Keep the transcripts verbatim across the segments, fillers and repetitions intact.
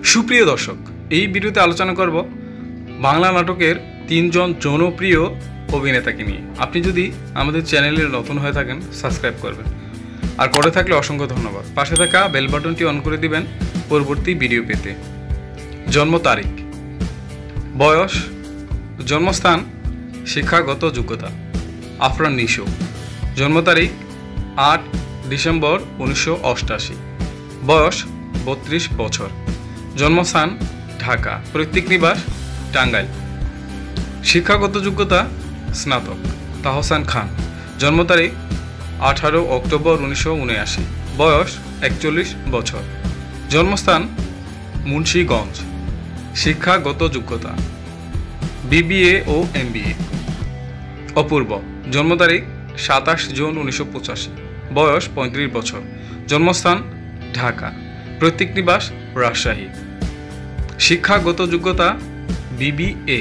সুপ্রিয় দর্শক, এই ভিডিওতে আলোচনা করব বাংলা নাটকের তিনজন জনপ্রিয় অভিনেতাকে নিয়ে। আপনি যদি আমাদের চ্যানেলে নতুন হয়ে থাকেন সাবস্ক্রাইব করবেন, আর করে থাকলে অসংখ্য ধন্যবাদ। পাশে থাকা বেল বাটনটি অন করে দিবেন পরবর্তী ভিডিও পেতে। জন্ম তারিখ, বয়স, জন্মস্থান, শিক্ষাগত যোগ্যতা আফরান নিশো। জন্ম তারিখ আট ডিসেম্বর উনিশশো অষ্টাশি। বয়স বত্রিশ বছর। জন্মস্থান ঢাকা। পৈতৃক নিবাস টাঙ্গাইল। শিক্ষাগত যোগ্যতা স্নাতক। তাহসান খান। জন্ম তারিখ আঠারো অক্টোবর উনিশশো উনআশি। বয়স একচল্লিশ বছর। জন্মস্থান মুন্সিগঞ্জ। শিক্ষাগত যোগ্যতা বিবিএ ও এমবিএ। অপূর্ব। জন্ম তারিখ সাতাশ জুন উনিশশো পঁচাশি। বয়স পঁয়ত্রিশ বছর। জন্মস্থান ঢাকা। পৈতৃক নিবাস রাজশাহী। শিক্ষাগত যোগ্যতা বিবিএ।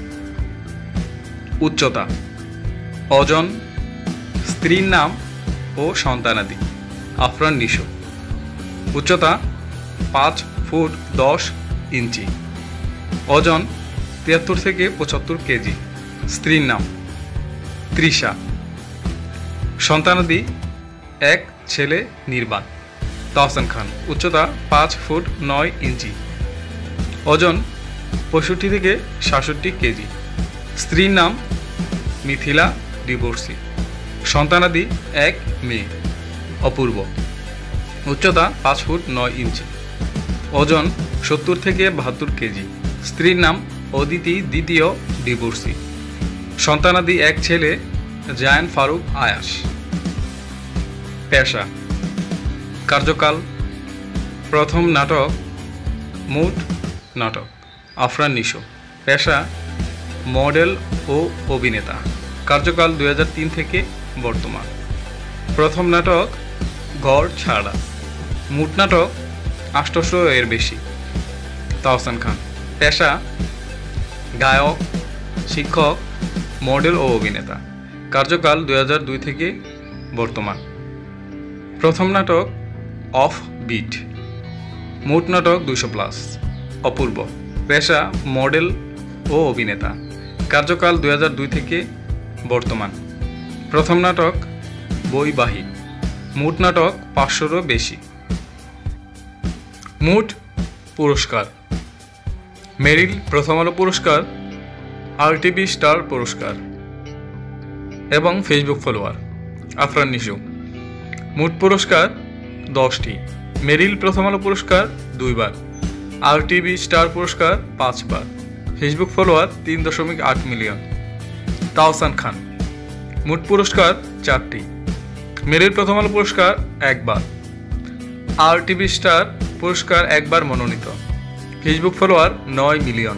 উচ্চতা, ওজন, স্ত্রীর নাম ও সন্তানাদি আফরান নিশো। উচ্চতা পাঁচ ফুট দশ ইঞ্চি। ওজন তিয়াত্তর থেকে পঁচাত্তর কেজি। স্ত্রীর নাম তৃষা। সন্তানাদি এক ছেলে নির্বাণ। তাহসান খান। উচ্চতা পাঁচ ফুট নয় ইঞ্চি। ওজন পঁয়ষট্টি থেকে সাতষট্টি কেজি। স্ত্রীর নাম মিথিলা, ডিভোর্সি। সন্তানাদি এক মেয়ে। অপূর্ব। উচ্চতা পাঁচ ফুট নয় ইঞ্চি। ওজন সত্তর থেকে বাহাত্তর কেজি। স্ত্রীর নাম অদিতি, দ্বিতীয়, ডিভোর্সি। সন্তানাদি এক ছেলে জায়ান ফারুক আয়াস। পেশা, কার্যকাল, প্রথম নাটক মুট নাটক আফরান নিশো। পেশা মডেল ও অভিনেতা। কার্যকাল দুই হাজার তিন থেকে বর্তমান। প্রথম নাটক ঘর ছাড়া। মুট নাটক আটশোশো এর বেশি। তাহসান খান। পেশা গায়ক, শিক্ষক, মডেল ও অভিনেতা। কার্যকাল দুই হাজার দুই থেকে বর্তমান। প্রথম নাটক অফ বিট। মুট নাটক দুইশো প্লাস। অপূর্ব। পেশা মডেল ও অভিনেতা। কার্যকাল দুই হাজার দুই থেকে বর্তমান। প্রথম নাটক বৈবাহিক। মুট নাটক পাঁচশোরও বেশি। মুট পুরস্কার: মেরিল প্রথম আলো পুরস্কার, আরটিভি স্টার পুরস্কার এবং ফেসবুক ফলোয়ার আফরান নিশো। মুট পুরস্কার দশটি। মেরিল প্রথম আলো পুরস্কার দুইবার, আরটিভি স্টার পুরস্কার পাঁচবার, ফেসবুক ফলোয়ার তিন দশমিক আট মিলিয়ন। তাহসান খান। মুট পুরস্কার চারটি। মেরিল প্রথম আলো পুরস্কার একবার, আরটিভি স্টার পুরস্কার একবার মনোনীত, ফেসবুক ফলোয়ার নয় মিলিয়ন।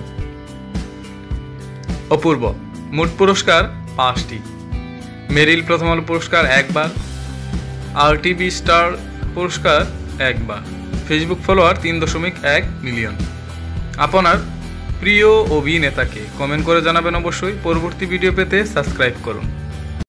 অপূর্ব। মুট পুরস্কার পাঁচটি। মেরিল প্রথম আলো পুরস্কার একবার, আরটিভি স্টার পুরস্কার একবার, ফেসবুক ফলোয়ার তিন দশমিক এক মিলিয়ন। আপনার প্রিয় অভিনেতাকে কমেন্ট করে জানাবেন অবশ্যই। পরবর্তী ভিডিও পেতে সাবস্ক্রাইব করুন।